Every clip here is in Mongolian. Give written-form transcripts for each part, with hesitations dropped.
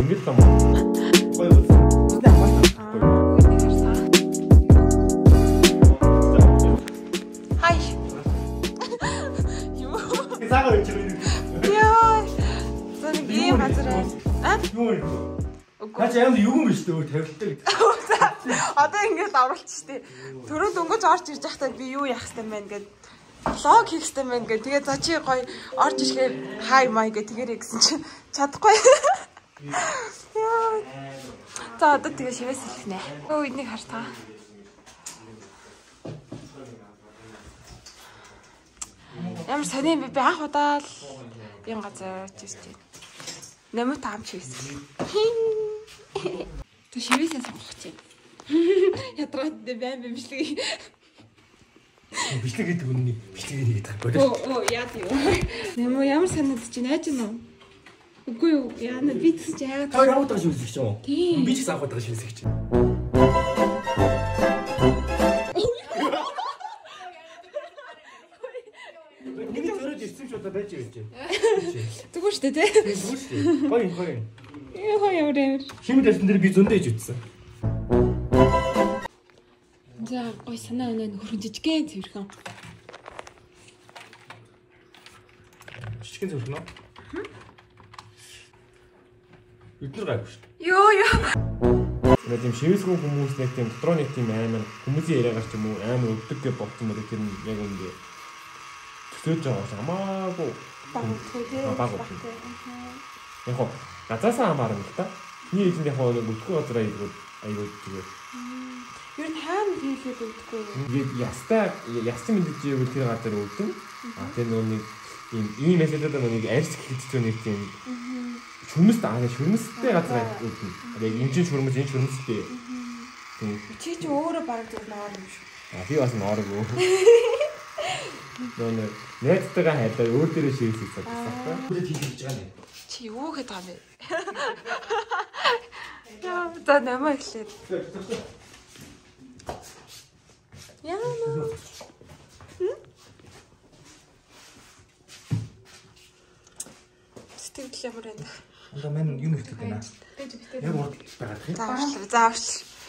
ингэж юм. Гоё үү? Хаач ямар юу юм биш үү тавилттай гэдэг. Одоо ингэж авралч штэ. Төрөө дөнгөж орж ирж байхдаа би юу яах хэвтэй мэн гэд лог хийх хэвтэй мэн гэд тэгээ за чи гоё орж ирэхээр хай май гэ тэгэрэй гэсэн чи чадахгүй. Яа. За одоо тэгээ шивээс хэлнэ. Өө энийг хар та. Ямар сони би анх удаа л юм газар чийсэн. Нэмэлт таамч хийсэн. Тэ шивээсээ сонгох чинь. Ядраад бэм бичлэг. Бичлэг гэдэг үнний бичлэгийг хийдэг байхгүй юу? Оо яа тийм. Нэмээ ямар санагдаж чинь найж гэнэ үү? Үгүй юу. Яана би тэгс чи яагаад та яваад байгаа шивэсэх юм уу? Би ч гэсэн аваад байгаа шивэсэх чинь. Нэг төрөд ирсэн ч удаа байж байж. Зүгээр шүү дээ тий. Зүгээр шүү дээ. Гоё. Яа яваа. Химд байсан дээр би зөндөө иж үтсэн. За гоё санаа өнөө нөхөр жижигэн цэвэрхэн. Жижигэн цэвэрхэн үү? Эдгээр гайгүй шүү дээ. Йоо. Нэг тийм шивэсгүй хүмүүс нэг тийм дотроо нэг тийм амар хүмүүсийн яриагаар ч юм уу амар өвдөг гэж бодсон мөрөг тэр нь яг үндэ төсөөж байгаа хамаагүй баг. Яг хоо газаасаа хамаарна л та. Миний эзэн яг хоо нэг өдгөө газар аягүй зүгээр. Ер нь хаана хийлээд өгдөг вэ? Ястан мэдээж яг тэр газар өвдөн. Тэр нэг ийм мэсэдэд нэг арьс хэлдэг нэг тийм шүрмэстэй газар өвдөн. Яг энэ чинь шүрмэс энэ шүрмэстэй. Чи ч өөрөө бараг зөв ноор юм шүү. Би бас нооргүй. Нөө найзтайгаа хайлаа өөр дээрээ шивээс хийсэн байна. Бүгд хийж байгаа нэ. Чи юу хэд байгаа юм бэ? Яа, за намайг хэлээд. Яна. Сэтгэл ямар байна? Одоо мань юм хэлдэг байна. Яг урд байгаа тийм. Заавал.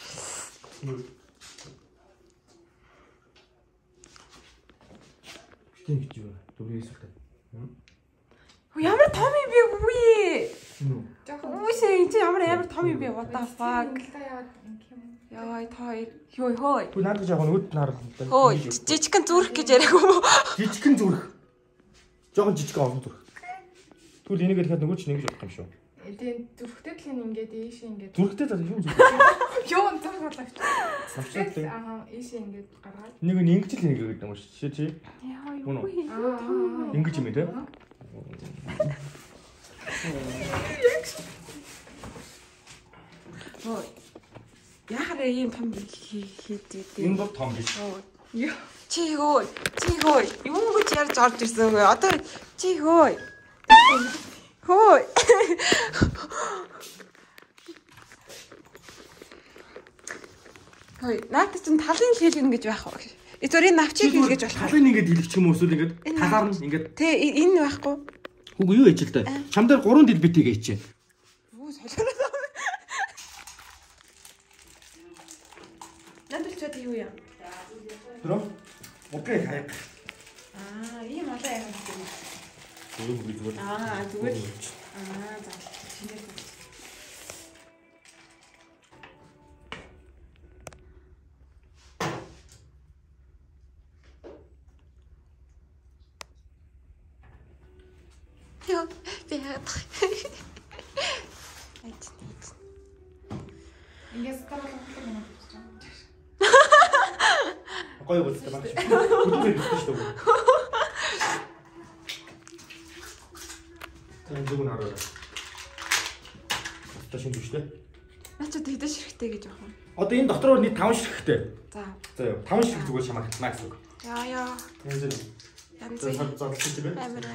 Тийм гэж юу? Дүрээс үлдээ. Ямар том юм бэ үгүй. Үгүй чи ямар том юм бэ? What the fuck? Яа той. Хөөе. Гү наад гэж яг нүд нарах. Хөөе. Жижигхэн зүрх гэж яриаггүй. Жижигхэн зүрх. Жохон жижигхэн олон зүрх. Тэгвэл энийг дахиад нөгөө ч нэг гэж бодох юм шүү. Тийм зүрхтэй л ингээд ийш ингээд. Зүрхтэй за юм зүрх. Юу зүрх боловч. Авчаад ийш ингээд гаргаад. Нэг нь ингэж л нэг гэдэг юм шүү чи. Яа юу. Ингэж юм ээ. Хөөе. Яхаа ийм том хийдэг. Энэ бол том биш. Чи хөөе. Юу гэж ярьж орж ирсэн вэ? Одоо чи хөөе. Хөөе. Хөөе. Наад чинь талын хэл ингэж байх вэ? Эсвэл энэ навчийг хэл гэж болох. Талын ингээд илгчих юм уу эсвэл ингээд талаар нь ингээд. Тэ энэ байхгүй. Үгүй юу ээж л да. Чам дээр 3 дэлбитийг ээчээ. Юу солиороо. Надад юу яа? Тэрөө? Окей хаяг. Ийм алаа яах юм бэ? Зүгээр. Зүгээр. За. Шинэ. Яа, би хаад. Ингээс таралгах юм. Гоё болтой багш. Бүдүүр хэлсэн шүү дээ. Тэн зүг нараа. Ташин зүгтэй. Начаа тэгдэж ширхтэй гэж явах юм. Одоо энэ дотроо нийт 5 ширхтэй. За. За яа 5 ширхэг зүгээр шамаагдана гэсэн үг. Яа. Янз бүр. Янз задлах юм бэ? Амар.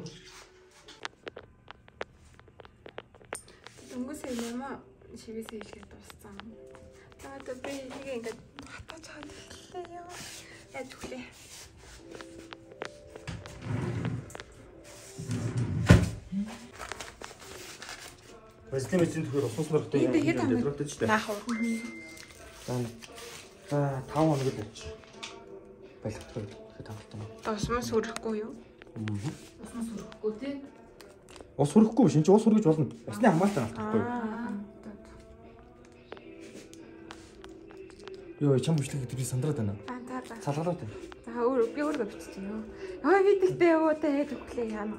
Дөнгөс юм шивээсээ хэлээд дууссан. За одоо би нэг ингээд хатаж чаад хэллээ ёо. Яаж хүлээ. Вазелин төхөр уснаар хөтэй дөрөвтэй ч Наах уу. За 5 хоног л байж. Байлгах гэхэд тавтан. Усмас хүрэхгүй юу? Уснаас өрөхгүй тий. Ус хүрэхгүй биш. Энд чинь ус хүргэж болно. Усны хамгаалалт авахгүй. Йоо, чам бүчлэг гэдэг би сандраад байна. За. Салгалаад байна. За би өөрөө биччихье. Ой би тэгтээ яваа та ээж өглөө яана.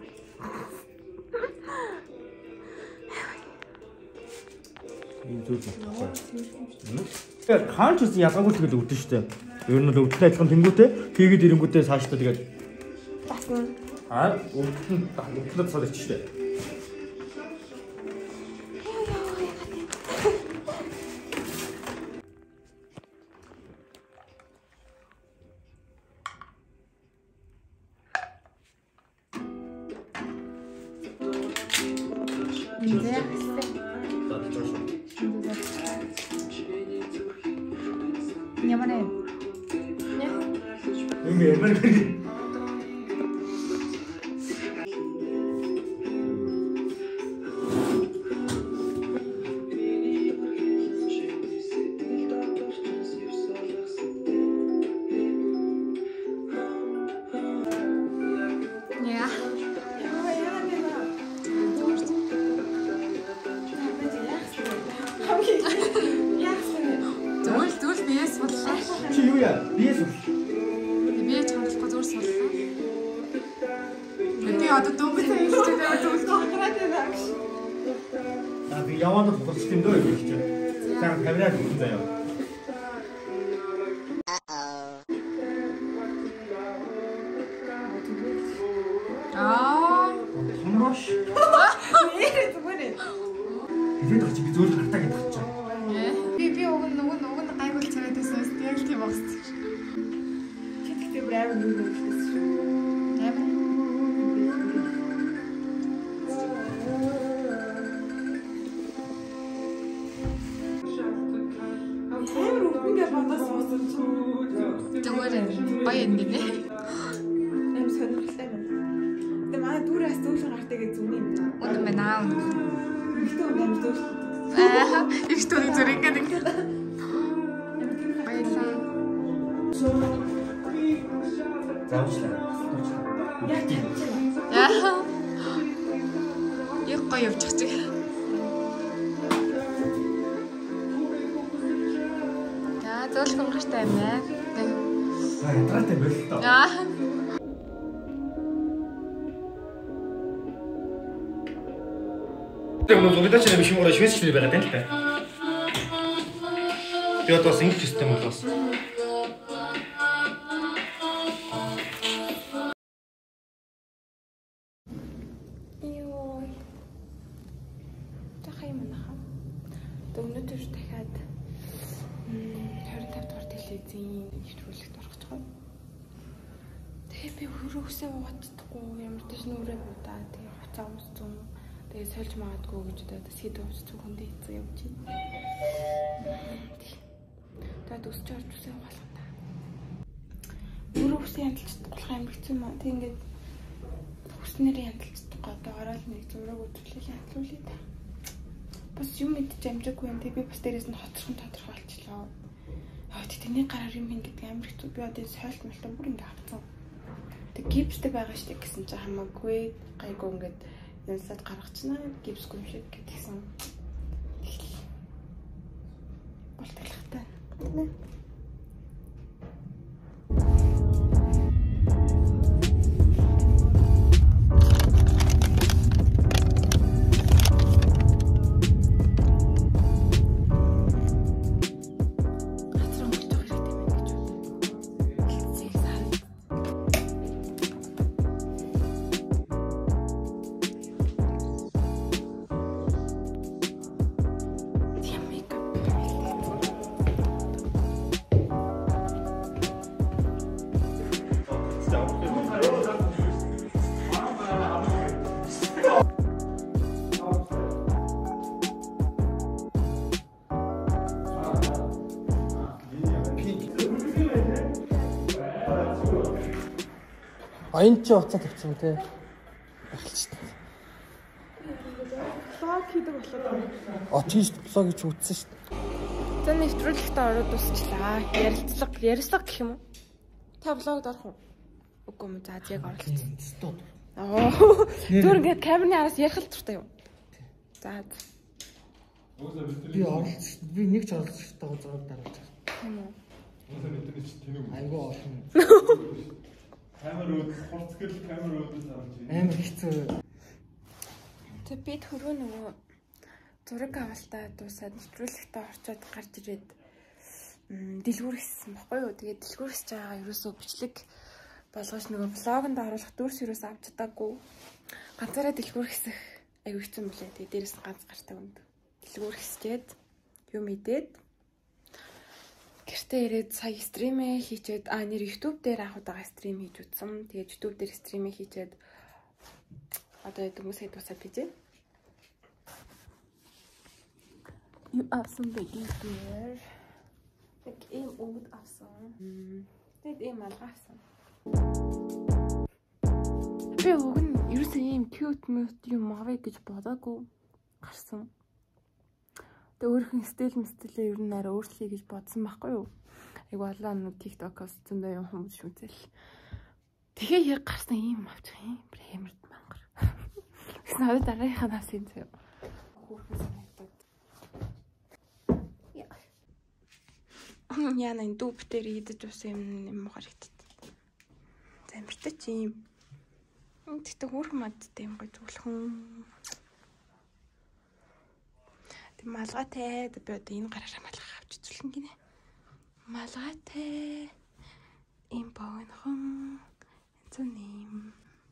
Энэ зүйл байна. Тэгэхээр хаач үс ялгаагүй тэгэл өвдөн штэ. Ер нь л өвдөлтэй адилхан тэнгүүтэй хийгээд ирэнгүүтээ цаашдаа тэгээд басна. өвдөлт цаад ич штэ. Ямар юм? Ямар гэнэ? Зүйл биес бодлоо. Чи юу яа? Биес үү? Би чамдлахгүй зүгээр сурлаа. Би одоо дөнгөж хэлчихээ зүйл тохироод байна. Би яваад хурцлт юм дөө гэж чинь. Сайн камераа хийх заяа. Томрош. Зүгээр. Тэгээд очи би зөөл хартаа гэдэг ч. Би уг нь гайгүй царайд байсан. Яг тийм багс. Чи тэгтээ брэв юу гэсэн шүү. Амар. Амар үгнээ бодож суусан ч. Зүгээр гоё юм гинэ. Эм сонирхолтой байна. Тэ маа дүүрээс зөөлөн гартаа гэж зүг юм. Үнэн байна аа. Ихтэй юм амар зөөл. Их стори зэрэг гэнэ. Баярлалаа. Заавчлаа. Яг тийм. Яг гоё явчих чи. Зөөлхөн гартай юм байна. Янтраатай байл л тоо. Тэр нь зургаач нэ биш юм уу швейц хэлний байгаа тань л та. Би одоо бас ингэж систем болоос. Йоо. Тахай манайха. Өнөөдөр дахиад 25 дугаар телевизийн нэвтрүүлэгт орох гэж байна. Тэгээ би хөрөөсөө угаацдаггүй ямар ч нүрээ будаа тэгээ хуцаа өмссөн. Тэгээ сольж магадгүй гэж одоо сэд өмссөн хүндээ хэцүү явж байна. Тэгээд өсч орж үсээ угаалгана та. Хөрөөсөө янталцдаггүй амар хэцүү маа. Тэг ингээд хүснээр янталцдаггүй одоо ороод нэг зураг үзүүлэл янталуулъя та. Бас юм мэдж амжаагүй юм. Тэг би бас дээрээс нь хоцорхон тодорхойлчлаа. Тэний гараар юм ин гэдэг амар хэцүү. Би одоо сойлт мэлтэ бүр ингэ авцсан. Тэг гипстэй байгаа штэ гэсэн чи хамаагүй гайгүй ингээд янсаад гаргачнаа гипсгүй юм шиг гэдгийгсэн. Болтолхтой. Тэ. Аян ч уцаа тавьсан те. Ахалч та. Лог хийдэг болоод. Очиж блог гэж үзсэн шүү дээ. За нэвтрүүлэгтээ ороод дуусчлаа. Ярилцлага гэх юм уу? Та блогд орох уу? Үгүй юм. За яг оролцсон. Түр ингээд камерны араас ярих л дуртай юу? За. Би оролцсон. Би нэг ч оролцсон тагаа зураг дараалж байгаа. Тийм үү? Айгуу олон. Камер үүд хурцгэл камер үүдээс авч амар хэцүү. Тэг би түрүү нөгөө зураг авалтаа дуусаад нэвтрүүлэгтээ орчоод гарч ирээд дэлгүүрсэн баггүй юу. Тэгээд дэлгүүрсэж байгаа ерөөсөө бичлэг болгож нөгөө блогонд оруулах дүрс ерөөсөө авч чадаагүй. Ганцаараа дэлгүүрсэх аюу хэцүү мөлий. Тэгээд дээрээс нь ганц гартаа өнд. Дэлгүүрсчээд юм идээд гэртээ ирээд сая стримээ хийчээд нэр YouTube дээр анх удаага стрим хийж үзсэн. Тэгээд YouTube дээр стримээ хийчээд одоо хүмүүсээ дуусаад бижээ. You awesome baby dear. Тэг ийм өнгөд авсан. Тэг ийм алга авсан. Би уг нь ерөөсөө ийм cute юм авъя гэж бодоогүй гарсан. Тэг өөрхөн стилээ ер нь арай өөрчлөе гэж бодсон байхгүй юу? Айгу болоо нүү TikTok-оос зөндөө юм хүмүүс шүмзэл. Тэгээ яг гарсан ийм авчих юм. Амар мангар. Гэсэн надад дараагийнхаа нас юм заяа. Хөөрхөн санагдаад. Яна энэ дүүп дээр идэж ус юм харагдаад. За амартай чи юм. Тэгтээ хөөрхөн мадтай юм гой зөвлөхөн. Тэг малгайтай би одоо энэ гараараа малгай авч үзүүлэн гинэ. Малгайтай им богинохон зүүн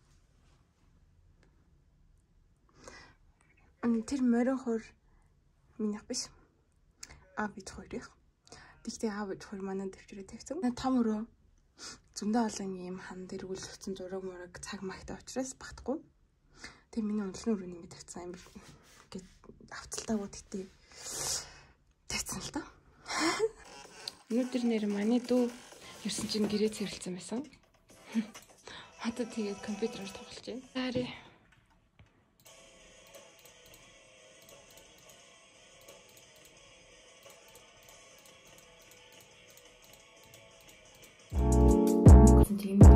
тэр морин хор минийх биш. Бид хоёрыг. Тэгтээ аав хоёр манай төвчрөө тавьсан. Том өрөө зөндөө олон юм хан дээр үлгсэн зураг мураг цаг магтай учраас багтахгүй. Тэг миний ундлын өрөөний ингэ тавьсан амар гээд авцалтаагүй тэгтээ тавьсан л да. Өнөөдөр нэр манай дүү ирсэн чинь гэрээ цэвэрлсэн байсан. Одоо тэгээд компьютероор тоглож байна. Сари. Continue.